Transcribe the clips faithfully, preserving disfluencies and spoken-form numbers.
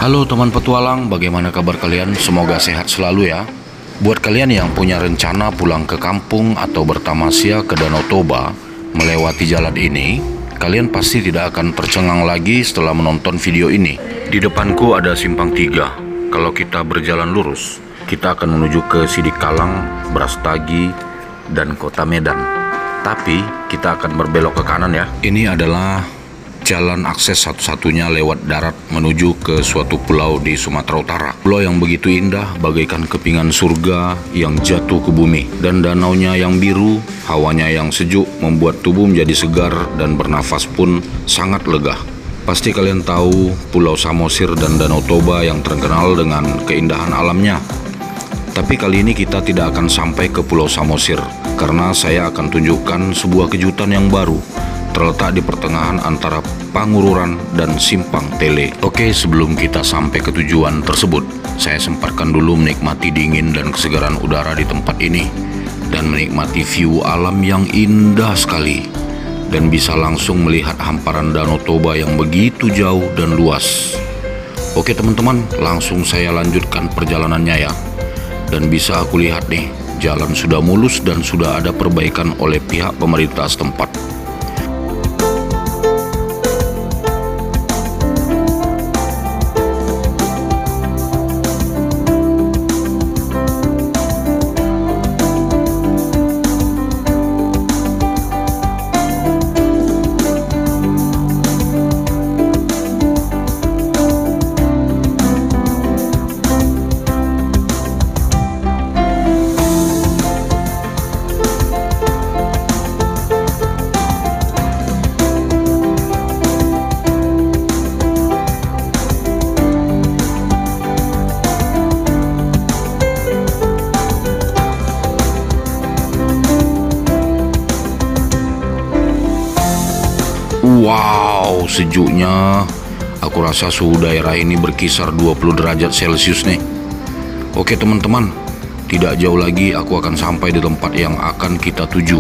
Halo teman petualang, bagaimana kabar kalian? Semoga sehat selalu ya. Buat kalian yang punya rencana pulang ke kampung atau bertamasya ke Danau Toba melewati jalan ini, kalian pasti tidak akan tercengang lagi setelah menonton video ini. Di depanku ada simpang tiga. Kalau kita berjalan lurus, kita akan menuju ke Sidikalang, Brastagi, dan Kota Medan. Tapi kita akan berbelok ke kanan ya. Ini adalah jalan akses satu-satunya lewat darat menuju ke suatu pulau di Sumatera Utara. Pulau yang begitu indah bagaikan kepingan surga yang jatuh ke bumi. Dan danaunya yang biru, hawanya yang sejuk membuat tubuh menjadi segar dan bernafas pun sangat lega. Pasti kalian tahu Pulau Samosir dan Danau Toba yang terkenal dengan keindahan alamnya. Tapi kali ini kita tidak akan sampai ke Pulau Samosir karena saya akan tunjukkan sebuah kejutan yang baru terletak di pertengahan antara Pangururan dan Simpang Tele. Oke, sebelum kita sampai ke tujuan tersebut, saya sempatkan dulu menikmati dingin dan kesegaran udara di tempat ini dan menikmati view alam yang indah sekali dan bisa langsung melihat hamparan Danau Toba yang begitu jauh dan luas. Oke teman-teman, langsung saya lanjutkan perjalanannya ya. Dan bisa aku lihat nih, jalan sudah mulus dan sudah ada perbaikan oleh pihak pemerintah setempat. Wow, sejuknya. Aku rasa suhu daerah ini berkisar dua puluh derajat Celcius nih. Oke teman-teman, tidak jauh lagi aku akan sampai di tempat yang akan kita tuju.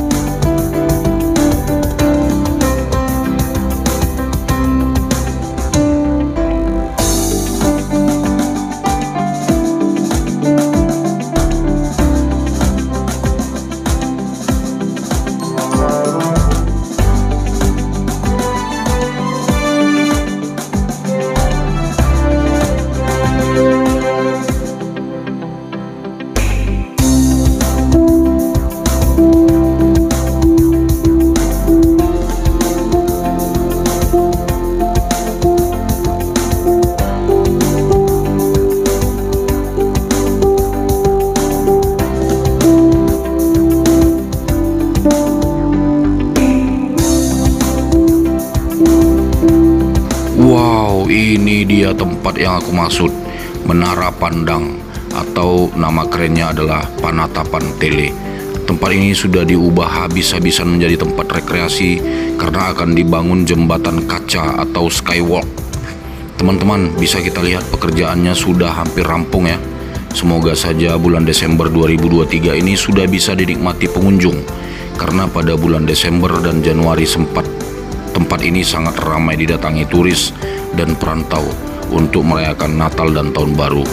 Ini dia tempat yang aku maksud, Menara Pandang, atau nama kerennya adalah Panatapan Tele. Tempat ini sudah diubah habis-habisan menjadi tempat rekreasi karena akan dibangun jembatan kaca atau skywalk. Teman-teman, bisa kita lihat pekerjaannya sudah hampir rampung ya. Semoga saja bulan Desember dua ribu dua puluh tiga ini sudah bisa dinikmati pengunjung, karena pada bulan Desember dan Januari sempat tempat ini sangat ramai didatangi turis dan perantau untuk merayakan Natal dan Tahun Baru.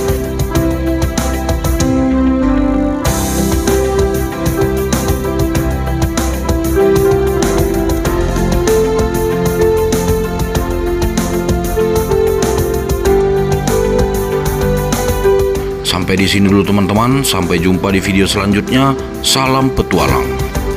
Sampai di sini dulu teman-teman, sampai jumpa di video selanjutnya. Salam petualang.